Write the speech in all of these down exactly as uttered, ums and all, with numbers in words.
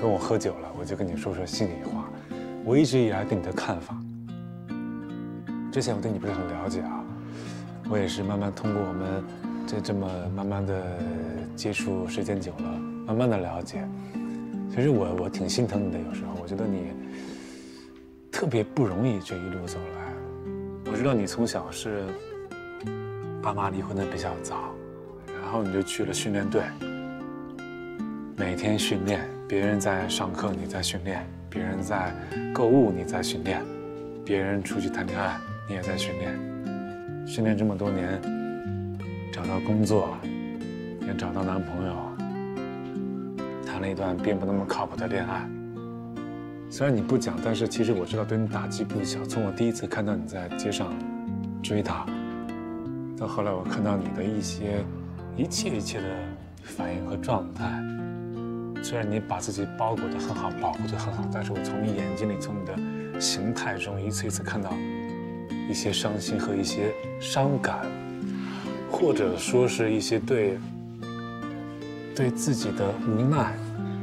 跟我喝酒了，我就跟你说说心里话。我一直以来对你的看法，之前我对你不是很了解啊，我也是慢慢通过我们这这么慢慢的接触时间久了，慢慢的了解。其实我我挺心疼你的，有时候我觉得你特别不容易这一路走来。我知道你从小是爸妈离婚的比较早，然后你就去了训练队，每天训练，别人在上课你在训练，别人在购物你在训练，别人出去谈恋爱你也在训练，训练这么多年，找到工作，也找到男朋友，谈了一段并不那么靠谱的恋爱。虽然你不讲，但是其实我知道对你打击不小。从我第一次看到你在街上追她，到后来我看到你的一些一切一切的反应和状态，虽然你把自己包裹得很好，保护得很好，但是我从你眼睛里，从你的形态中，一次一次看到一些伤心和一些伤感，或者说是一些对对自己的无奈。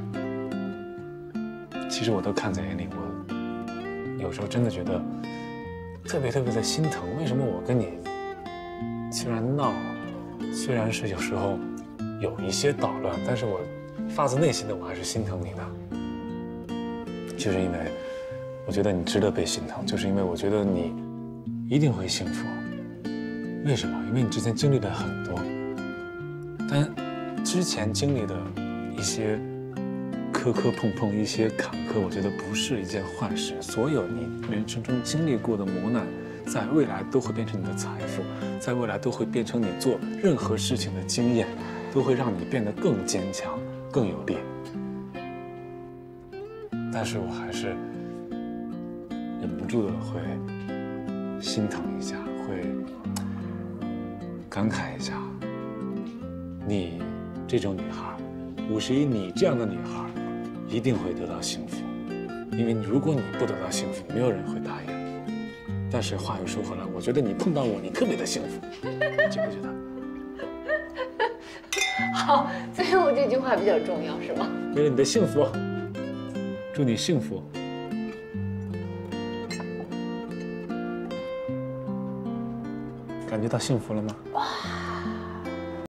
其实我都看在眼里，我有时候真的觉得特别特别的心疼。为什么我跟你虽然闹，虽然是有时候有一些捣乱，但是我发自内心的我还是心疼你的，就是因为我觉得你值得被心疼，就是因为我觉得你一定会幸福。为什么？因为你之前经历了很多，但之前经历的一些磕磕碰碰，一些坎坷，我觉得不是一件坏事。所有你人生中经历过的磨难，在未来都会变成你的财富，在未来都会变成你做任何事情的经验，都会让你变得更坚强、更有力。但是我还是忍不住的会心疼一下，会感慨一下，你这种女孩，五十一你这样的女孩，一定会得到幸福，因为如果你不得到幸福，没有人会答应。但是话又说回来，我觉得你碰到我，你特别的幸福，你觉不觉得？ 好，最后这句话比较重要，是吗？ 为了你的幸福，祝你幸福。感觉到幸福了吗？ 哇！